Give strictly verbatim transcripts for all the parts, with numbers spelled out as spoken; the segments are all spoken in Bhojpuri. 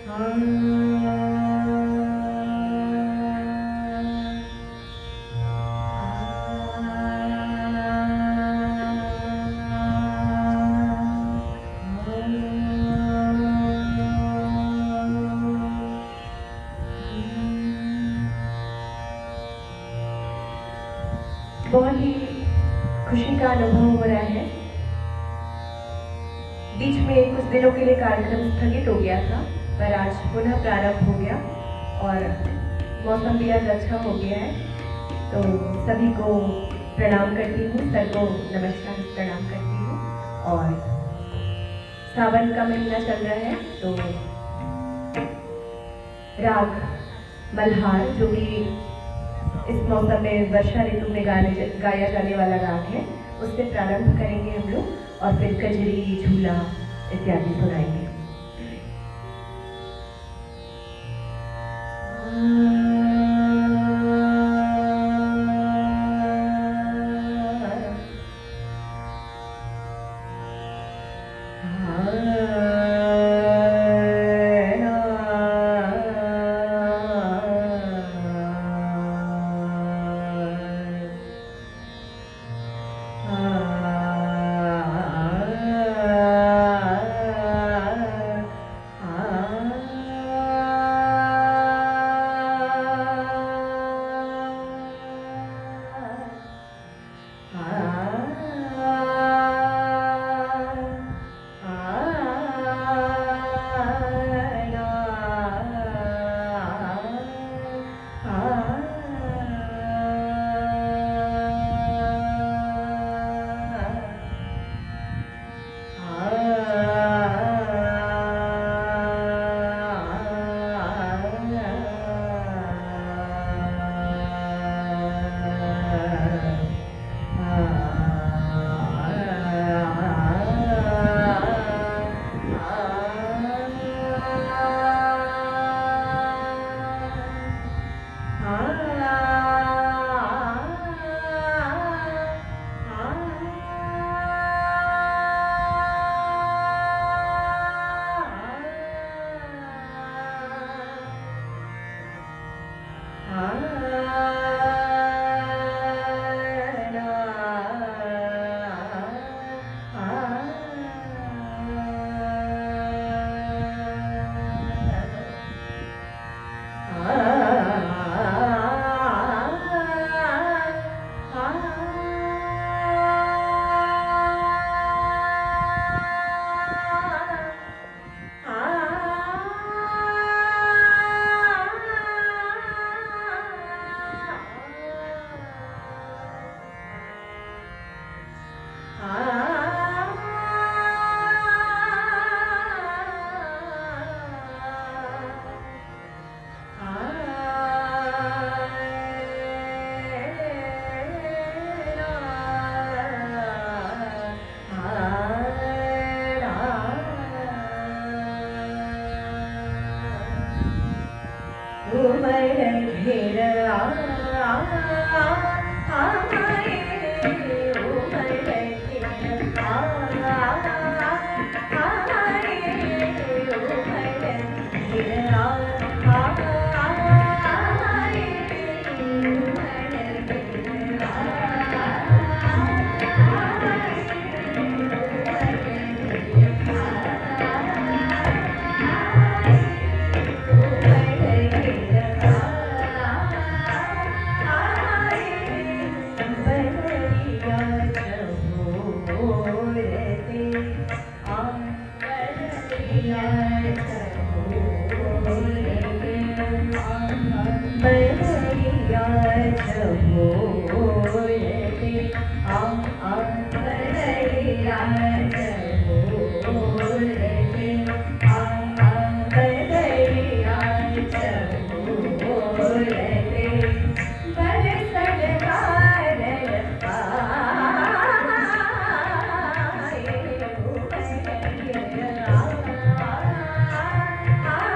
बहुत ही खुशी का अनुभव हो रहा है। बीच में कुछ दिनों के लिए कार्यक्रम स्थगित हो गया था, पर आज पुनः प्रारंभ हो गया और मौसम भी आज अच्छा हो गया है। तो सभी को प्रणाम करती हूँ, सर को नमस्कार प्रणाम करती हूँ। और सावन का महीना चल रहा है, तो राग मल्हार जो कि इस मौसम में वर्षा ऋतु में गाने गाया जाने वाला राग है, उससे प्रारंभ करेंगे हम लोग और फिर कजरी, झूला इत्यादि सुनाएंगे।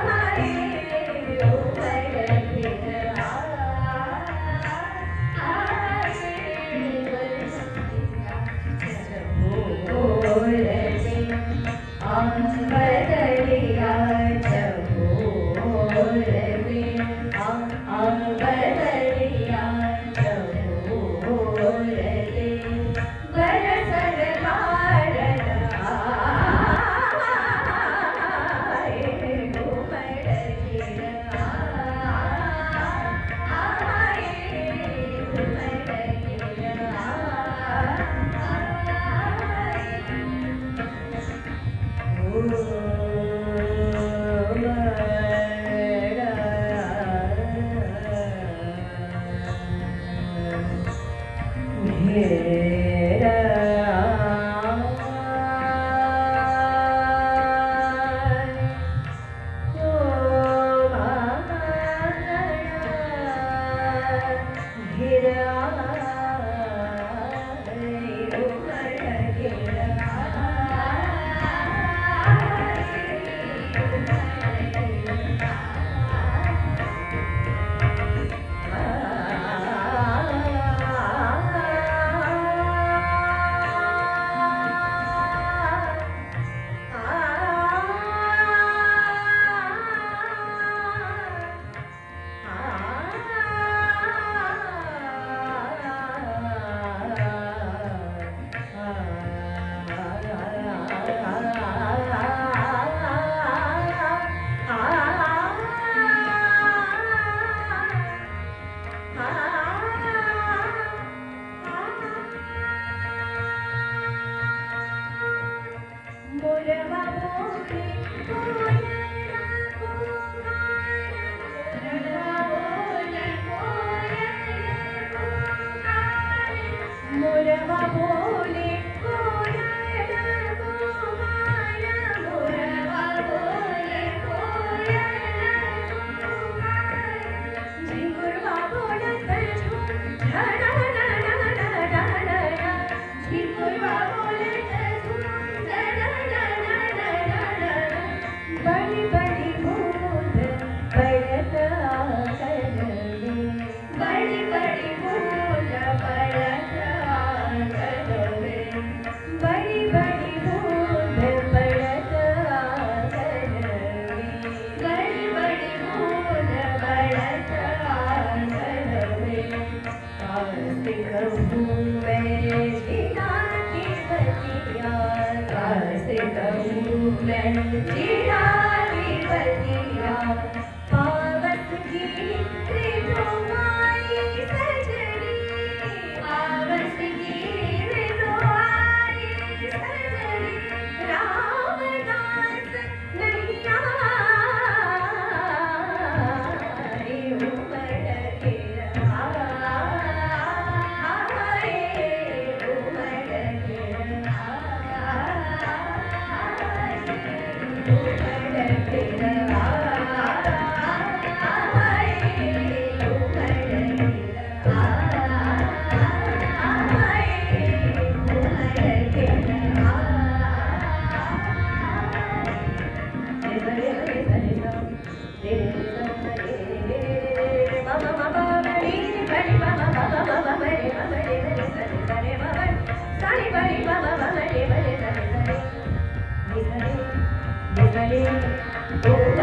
Ah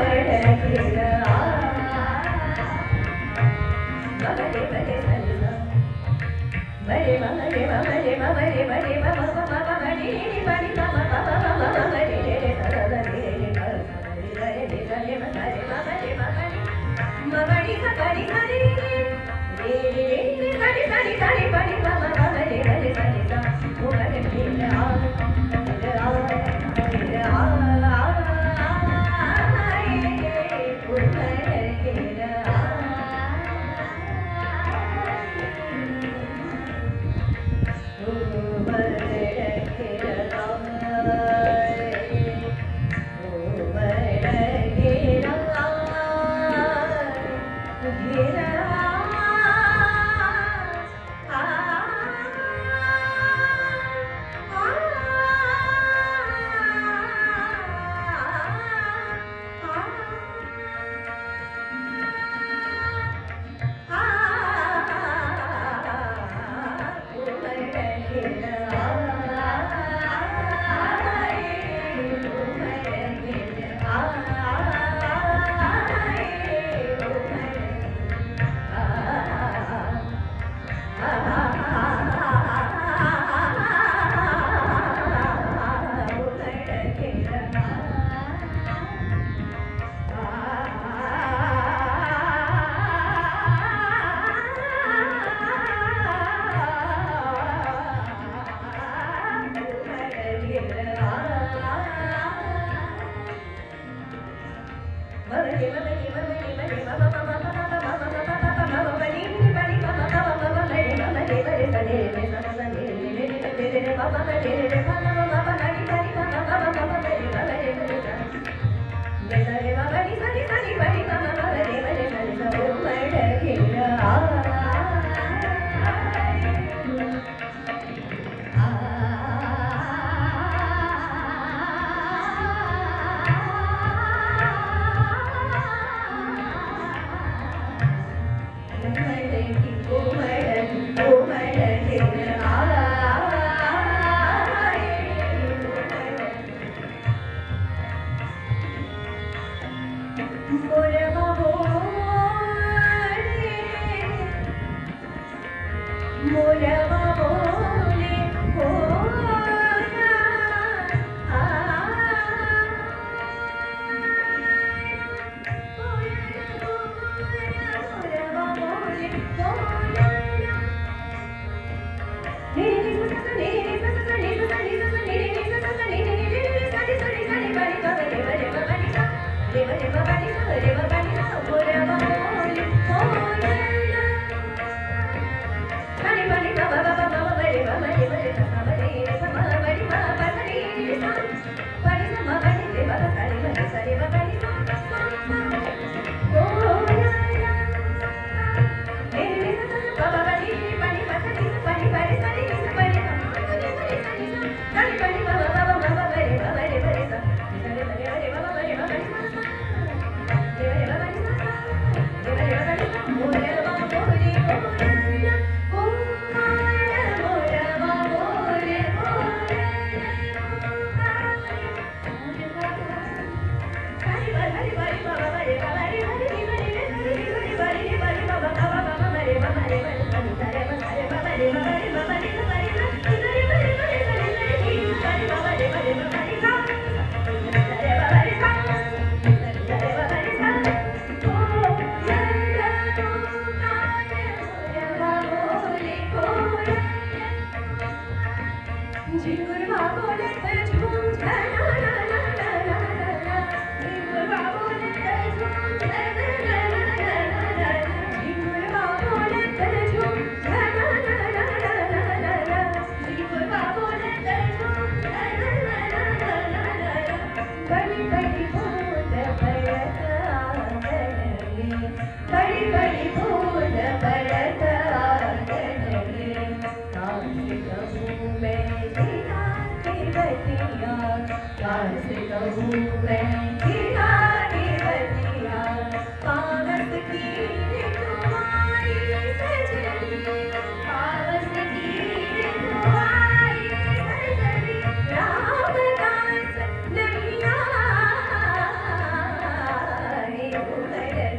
Bye.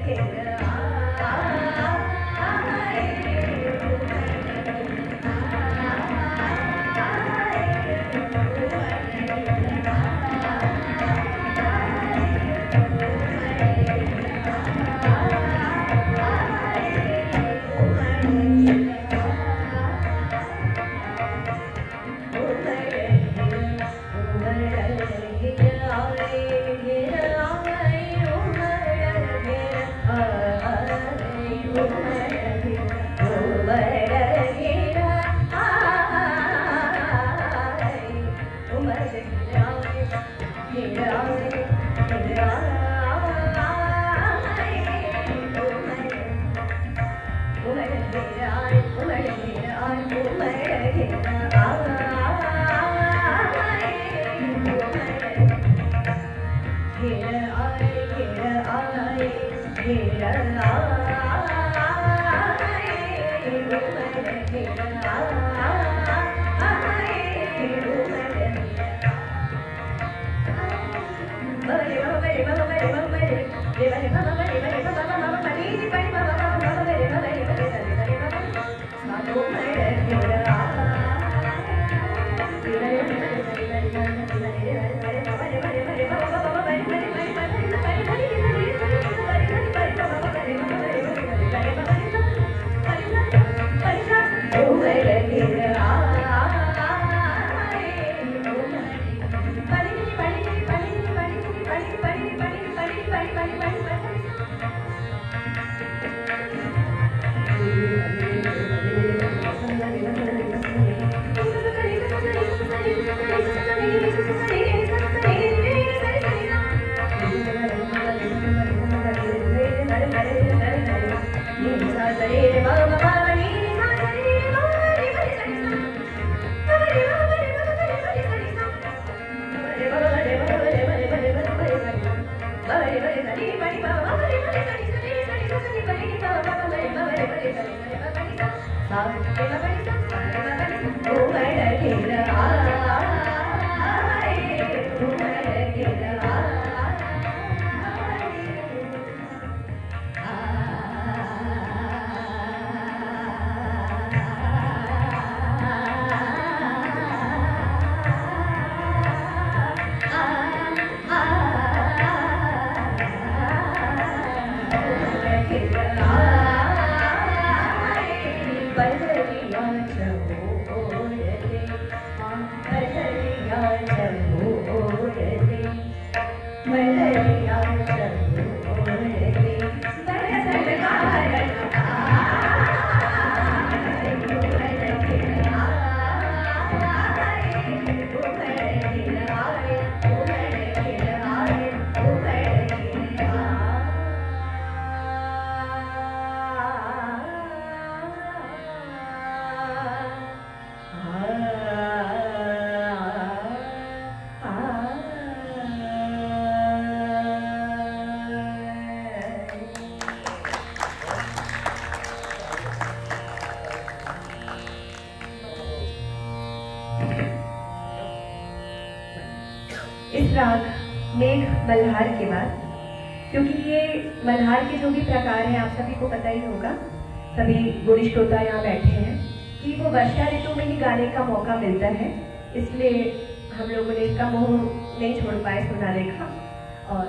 इस राग मेघ मल्हार के बाद, क्योंकि ये मल्हार के जो भी प्रकार हैं आप सभी को पता ही होगा, सभी गुणी श्रोता यहाँ बैठे हैं, कि वो वर्षा ऋतु में ही गाने का मौका मिलता है, इसलिए हम लोगों ने इसका मोह नहीं छोड़ पाए सुनाने का। और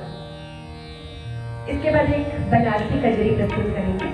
इसके बाद एक बनारसी कजरी प्रस्तुत करेंगे।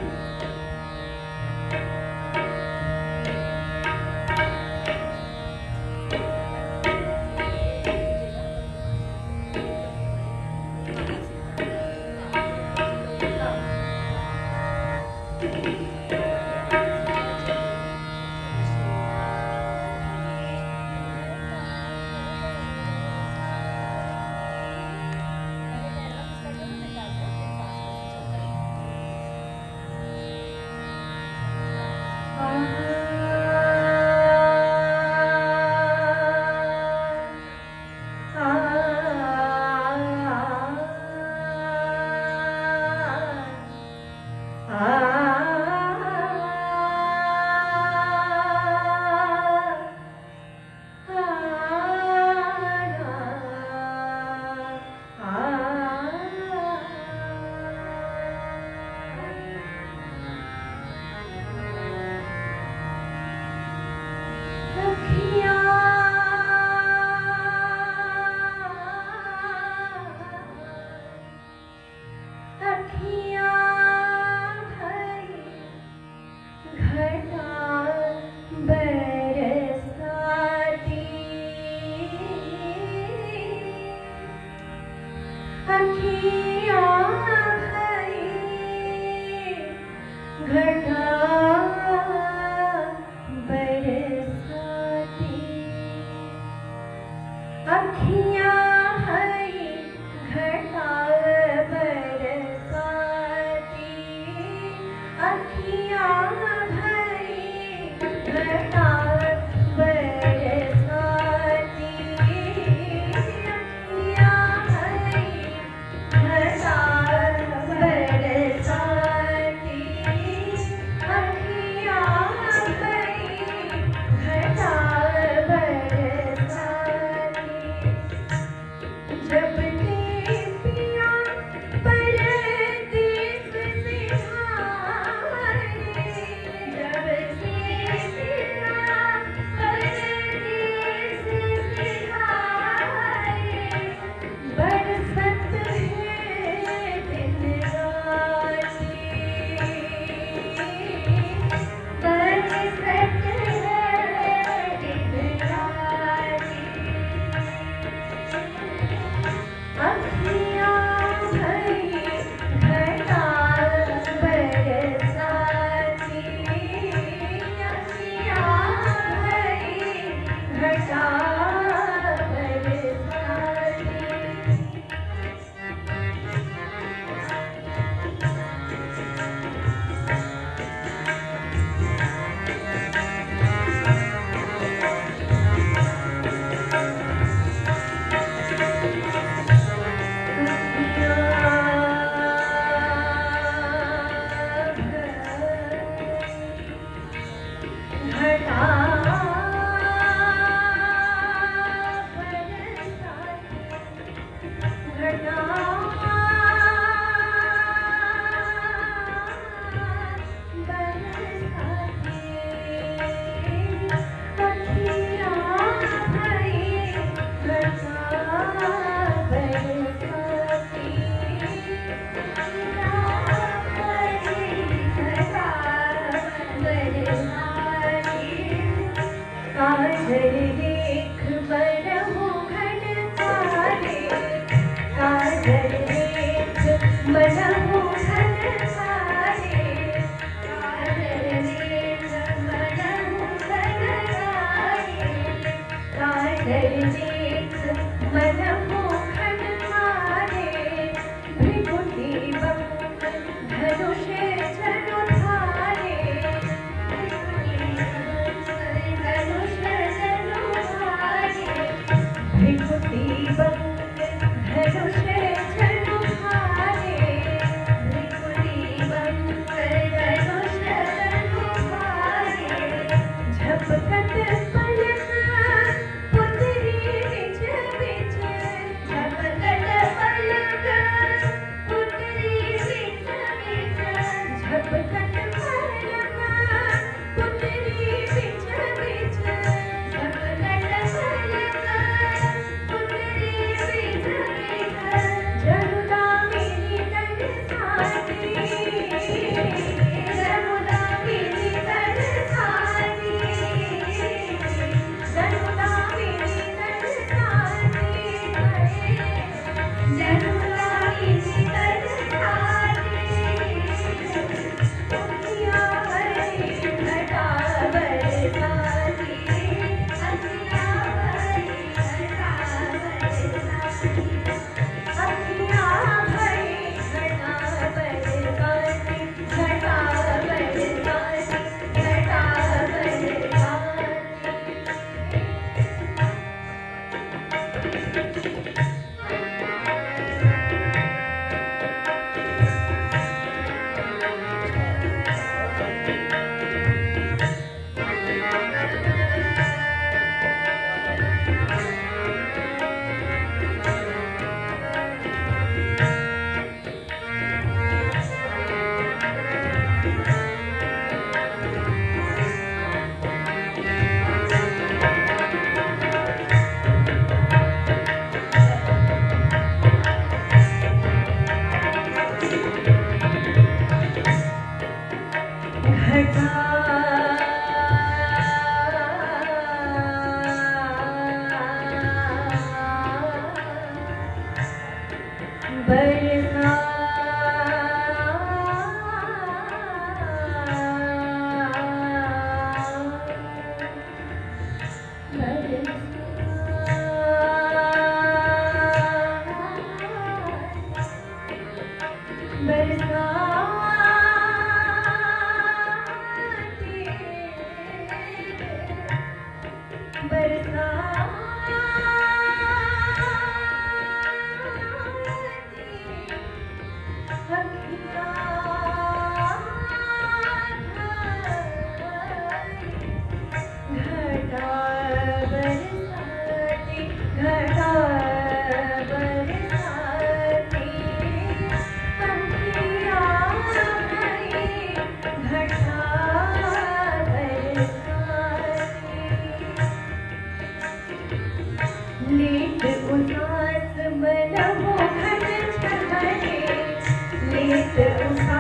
लेत उसास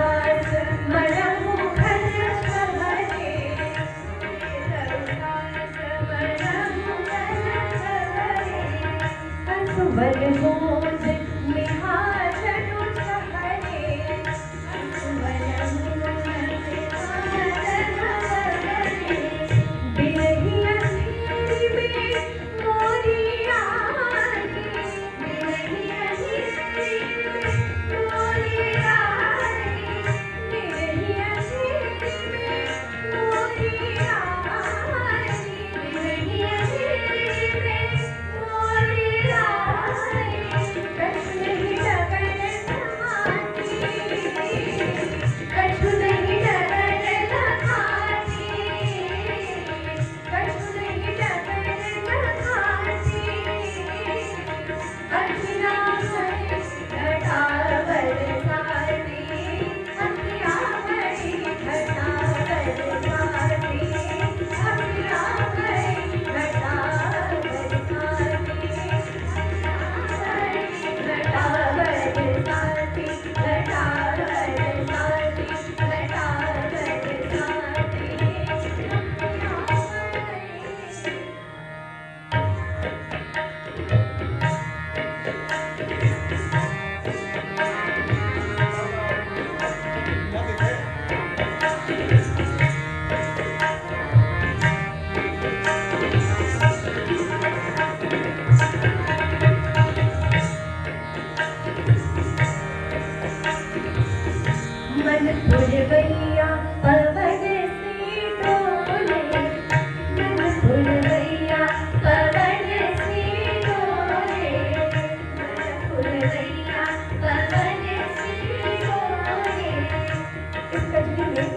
मन पुरवैया पवन से डोले, मन पुरवैया पवन से डोले, मन पुरवैया पवन से डोले। इस कजरी में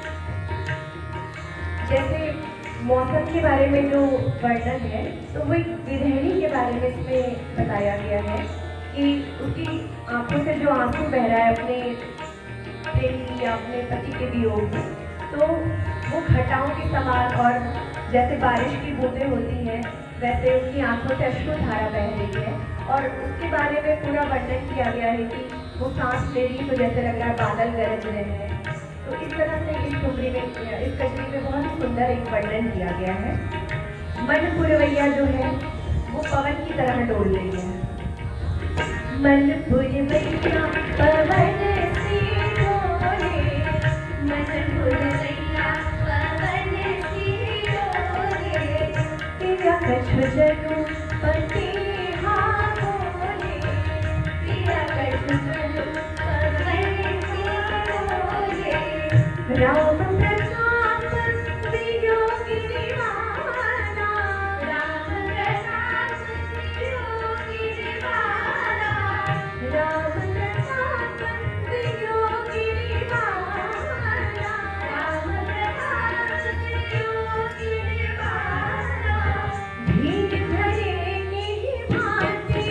जैसे मौसम के बारे में जो वर्णन है, तो वो एक विरहिणी के बारे में इसमें बताया गया है कि उसकी आंखों से जो आंसू बह रहा है अपने प्रेमी या अपने पति के वियोग में, तो वो घटाओं के समान और जैसे बारिश की बूंदें होती हैं वैसे उसकी आंखों से अश्रुधारा बह रही है। और उसके बारे में पूरा वर्णन किया गया है कि वो सांस ले रही तो जैसे लग रहा है बादल गरज रहे हैं। तो इस तरह से इस टुकड़ी में, इस कजरी में बहुत ही सुंदर एक वर्णन किया गया है। मन पुरवैया जो है वो पवन की तरह डोल रही है। मन पुरवैया पवन से डोले, मन पुरवैया पवन से डोले, तेरा कछु जनु पति हाँ बोले, तेरा कछु जनु पवन से डोले। राम प्रताप वियोगी दीवाना, राम प्रताप वियोगी दीवाना, राम प्रताप वियोगी दीवाना, राम प्रताप वियोगी दीवाना। भीड़ भरे की भांति,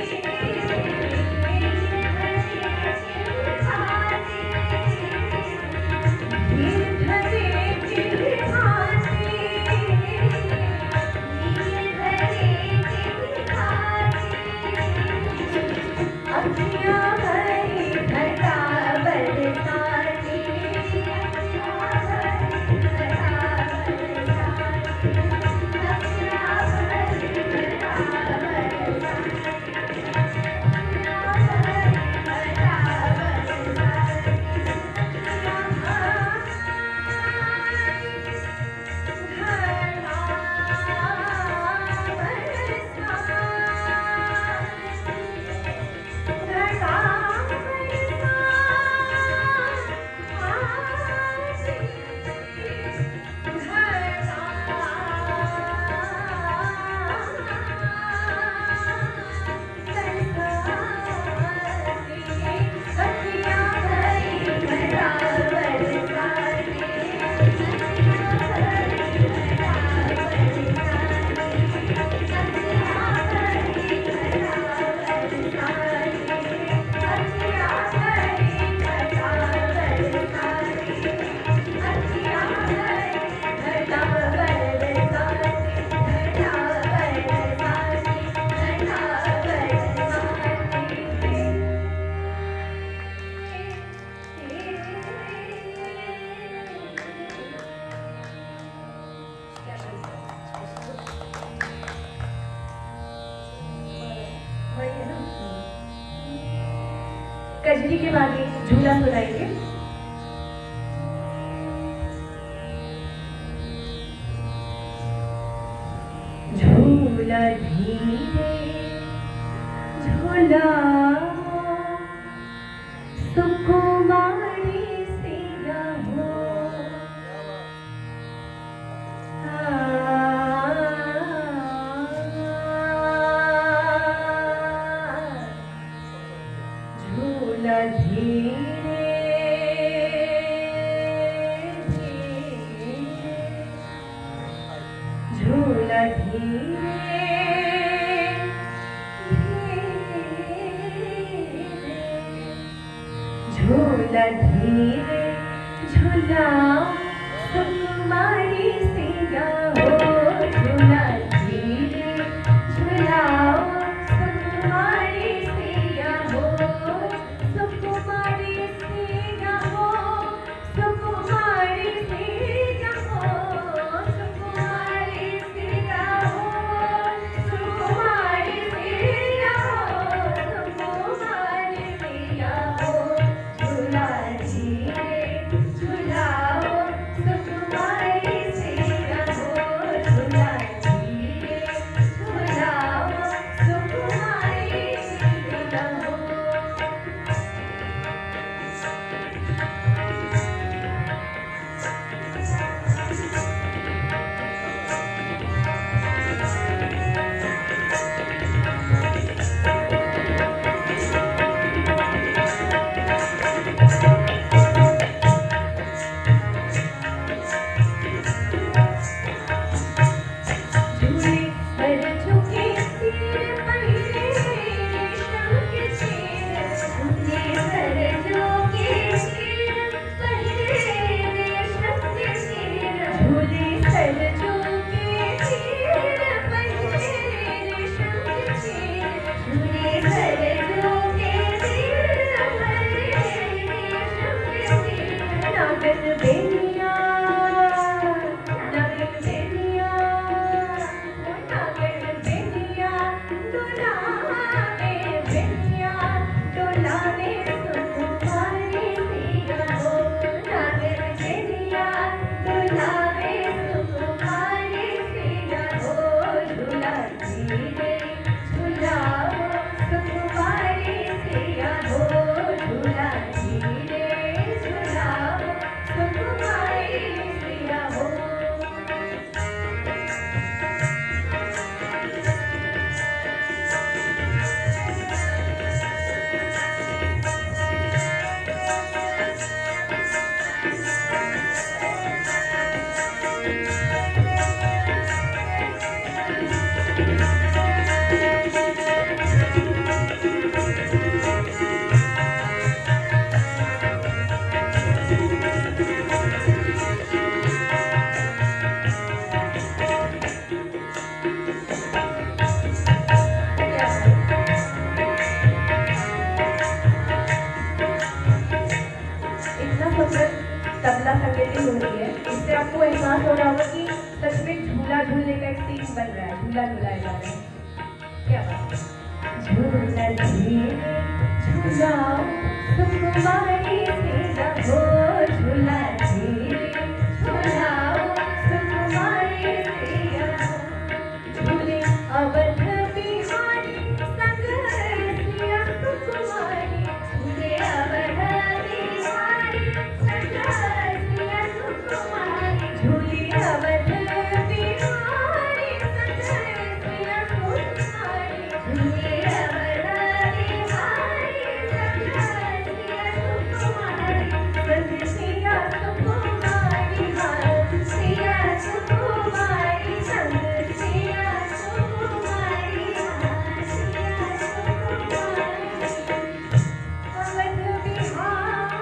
भीड़ भरे की भांति, कजरी के बाद एक झूला सुनाएंगे। झूला धीरे झूला सुकुमारी सिया हो, झूला धीरे झूला धीरे झूला धीरे झूलाओ सुकुमारी सिया हो, झूला धीरे झूलाओ सुकुमारी सिया हो, सुकुमारी सिया हो, सुकुमारी सिया हो, सुकुमारी सिया हो, सुकुमारी सिया हो, सुकुमारी सिया हो। झूला धीरे झूलाओ सुकुमारी सिया हो, सुंदर तबला संगीत हो रही है, इससे आपको एहसास हो रहा होगा कि सच में झूला झूलने का एक सीन बन रहा है, झूला झूलाया जा रहा है। क्या बात है। झूला झूले झूला सुकुमारी से हो, झूला झूले झूला सुकुमारी से झूले अवध बिहारी संग सिया सुकुमारी, झूले अवध बिहारी संग सिया सुकुमारी, झूले अवध बिहारी संग सिया सुकुमारी, झूले अवध बिहारी संग सिया सुकुमारी, संग सिया सुकुमारी, हाँ सिया सुकुमारी, संग सिया सुकुमारी, हाँ सिया सुकुमारी, अवध बिहारी।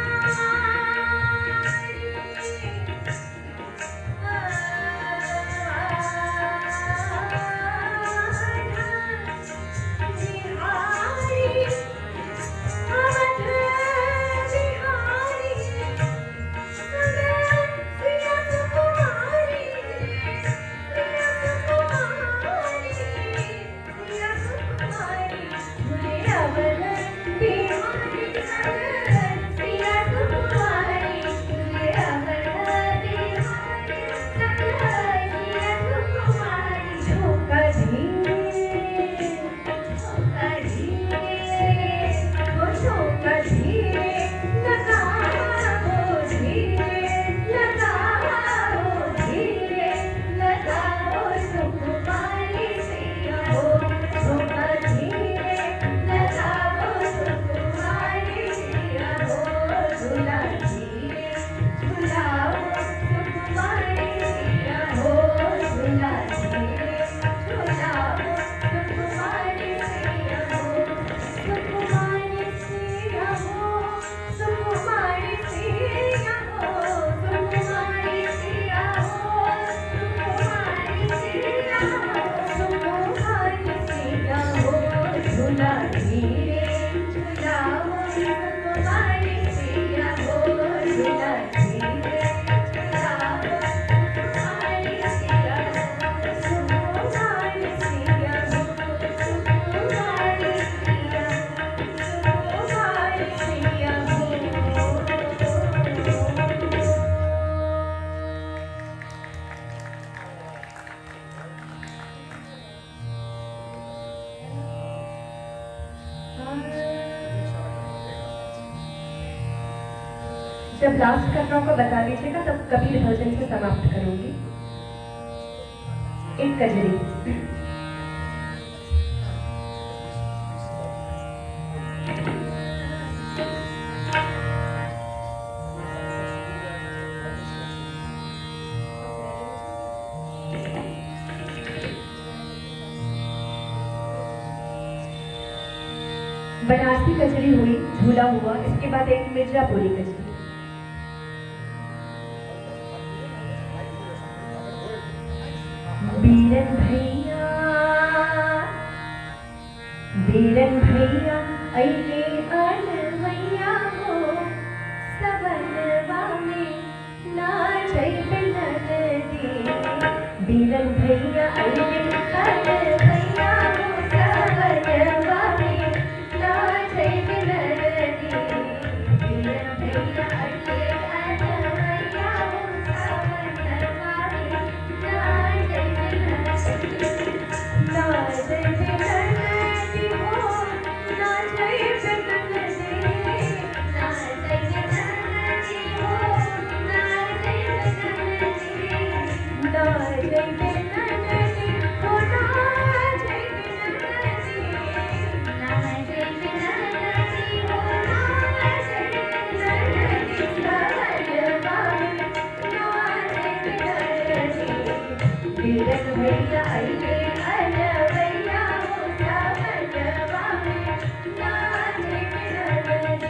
जब लास्ट करना होगा बता दीजिएगा, तब कबीर भजन से समाप्त करूंगी। एक कजरी। बनारसी कजरी हुई, झूला हुआ, इसके बाद एक मिर्जापुरी कजरी। बीरन भैया बीरन भैया अइले अलवैया हो, सबनवा में नाचै नदी। बीरन भैया अइले अलवैया हो, सबनवा में नाचै नदी। बीरन भैया अइले अलवैया हो, सबनवा में नाचै नाचै नदी हो, नाचै नदी, नाचै नदी हो, नाचै नदी, नाचै नदी हो, नाचै नदी, नाचै नदी हो, नाचै नदी, सबनवा में नाचै नदी। बीरन भैया अइले अलवैया हो, सबनवा में नाचै नदी।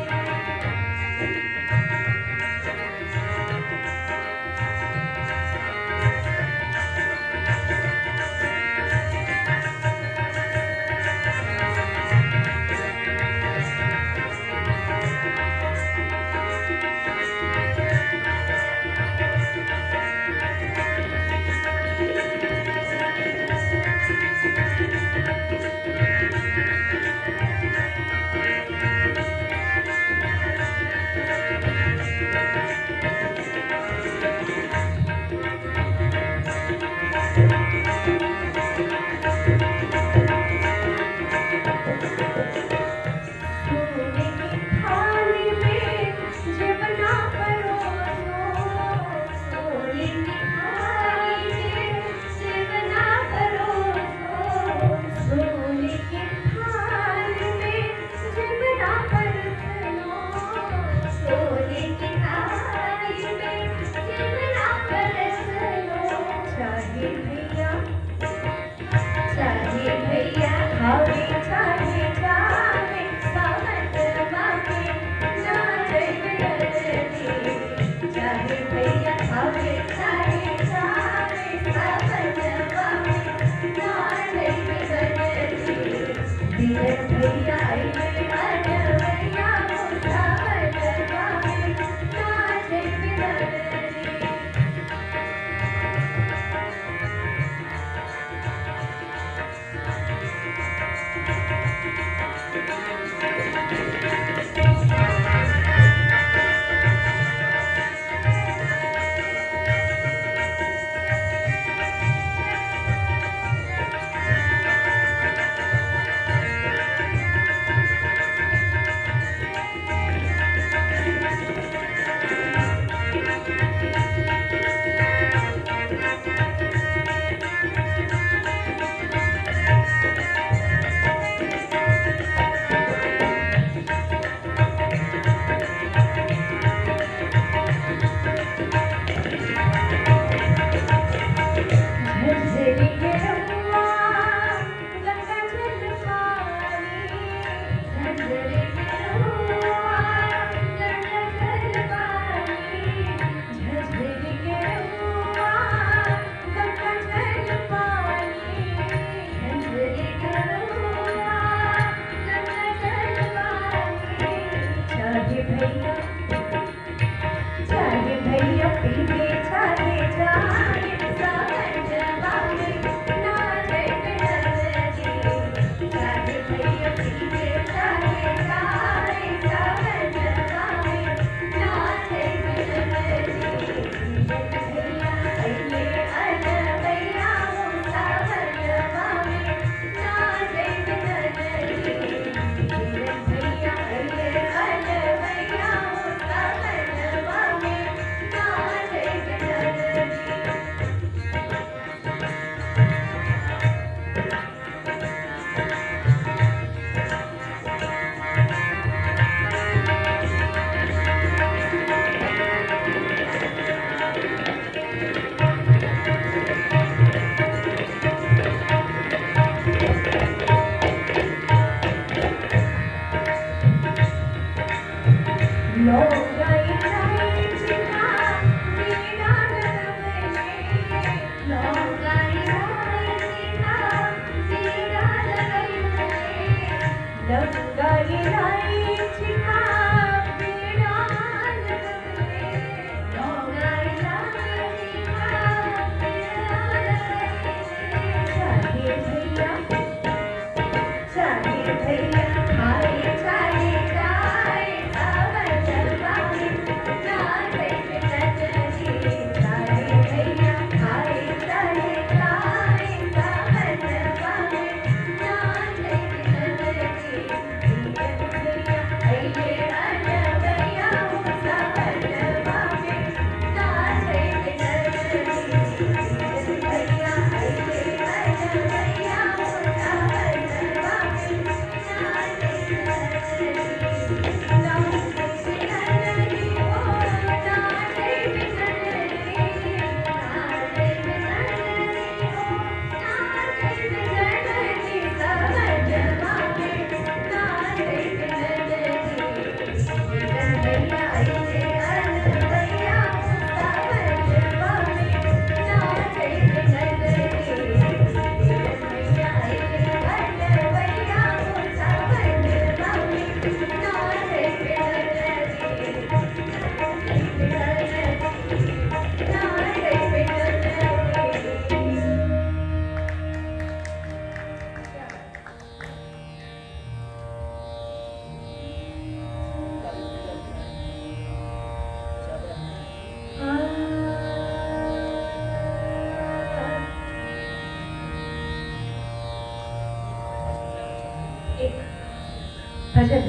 भजन,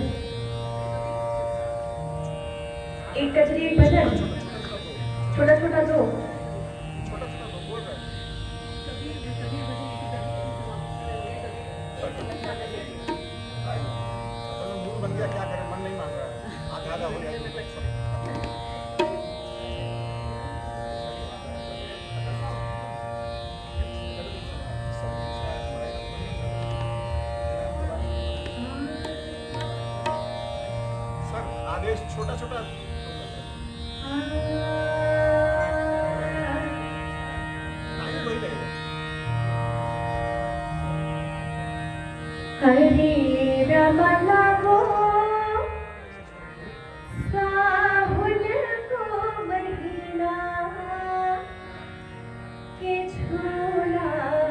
एक कजरी एक भजन, छोटा छोटा दो। क्या करें, मन नहीं मान रहा है, आधा आधा हो गया। आदेश छोटा छोटा हरे रमला को साहुल को महीना के झूला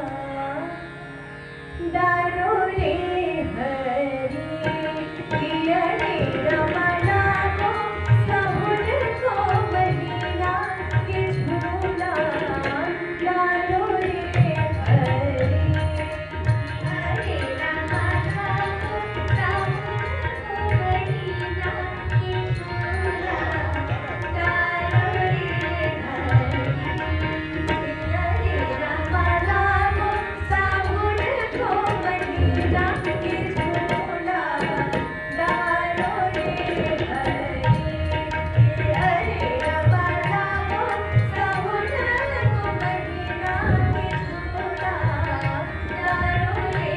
डालो रे हरी हरे रमला को साहुल को महीना के झूला डालो रे हरी हरे रमला को साहुल को महीना के झूला डालो रे हरी हरे रमला को साहुल को महीना के झूला डालो रे हरी हरे रमला को साहुल को महीना के झूला डालो रे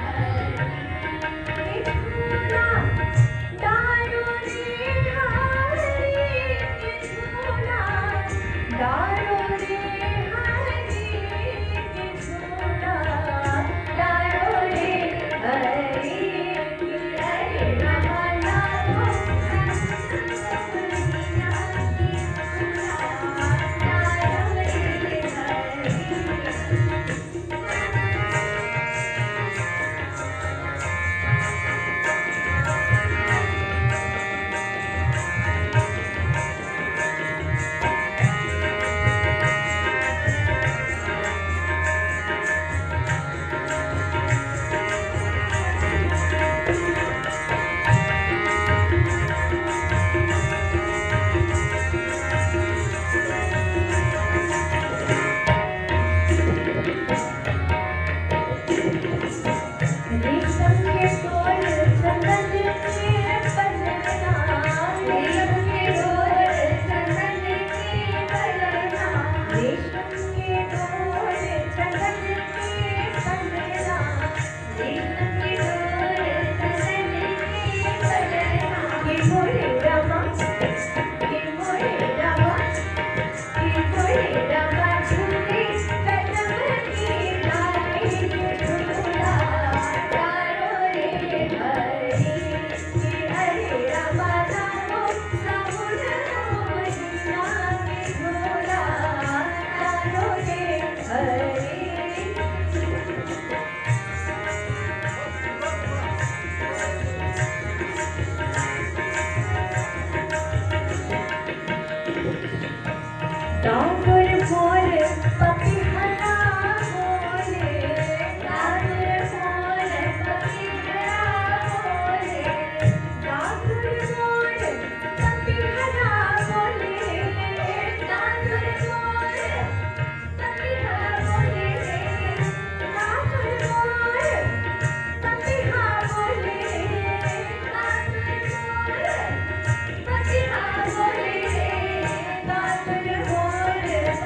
हरी झूला डालो रे हरी के झूला डालो रे हरी के झूला डालो रे हरी हरे रमला को साहुल को महीना के झूला डालो रे रेशम के डोर चंदन के पलना, रेशम के डोर चंदन के पलना, रेशम के डोर चंदन के पलना, रेशम के डोर चंदन के पलना। ये मोरे रमा, ये मोरे रमा, ये मोरे रमा झूले कदम की डाली के झूला डालो रे हरी हरे रमला को साहुल को महीना के झूला डालो रे हरी। डांगर मोर पपीहरा बोले, डांगर मोर पपीहरा बोले, डांगर मोर पपीहरा बोले, डांगर मोर पपीहरा बोले, डांगर मोर पपीहा बोले, डांगर मोर पपीहा बोले, डांगर मोर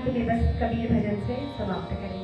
अंत में बस कबीर भजन से समाप्त करेंगे।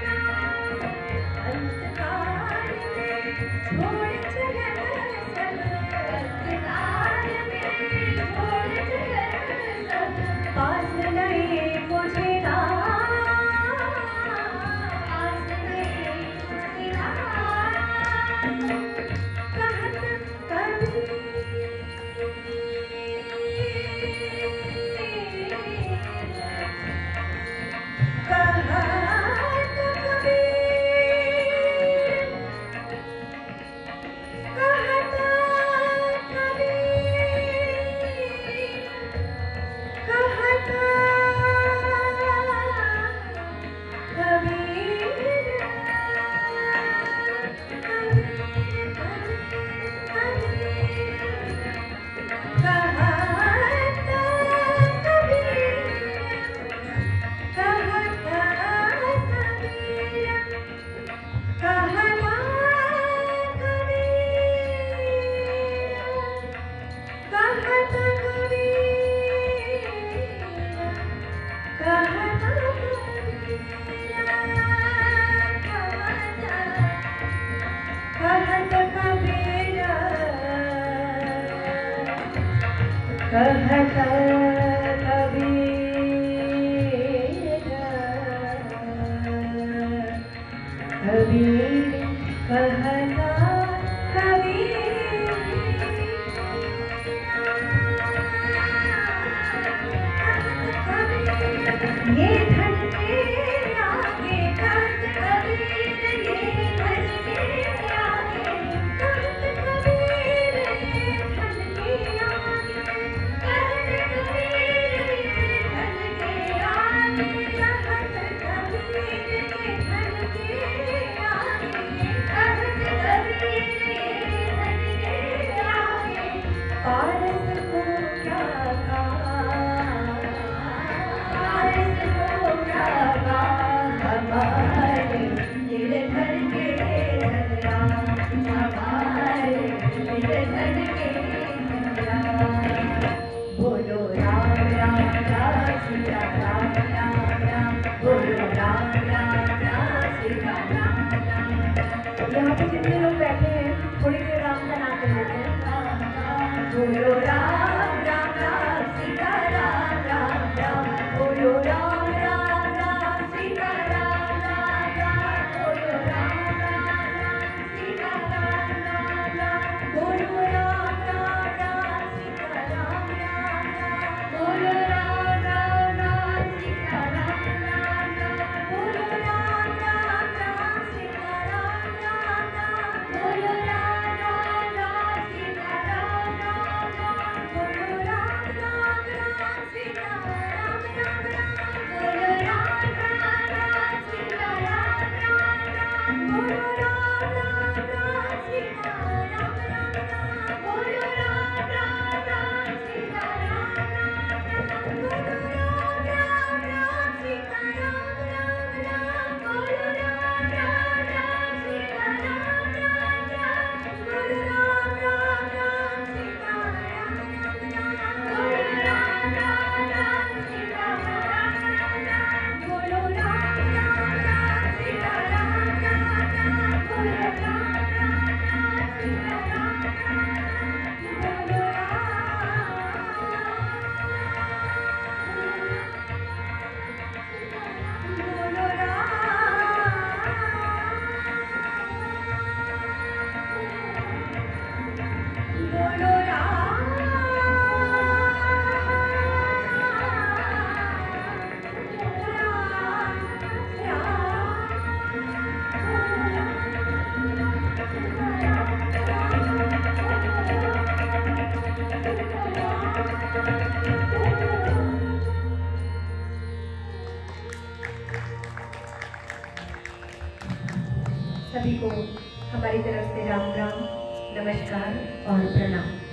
छोड़ चले सब कहता कबीर कबीर कहता कबीर ये धन के आगे कंठ कबीर, ये धन के आगे कंठ कबीर, ये धन के आगे कंठ कबीर, ये धन के आगे कहत कबीर, ये धन के आगे कहत कबीर, ये धन के आगे पारस को क्या हमारे दिल धर के धरा, हमारे दिल धर के धरा। बोलो राम राम राम सीता राम राम राम, बोलो राम राम राम सीता राम राम। यहाँ पे जितने लोग बैठे हैं थोड़ी देर राम का नाम कर लेते हैं। बोलो राम राम राम सीता राम राम राम, बोलो राम सभी को हमारी तरफ से राम राम, नमस्कार और प्रणाम।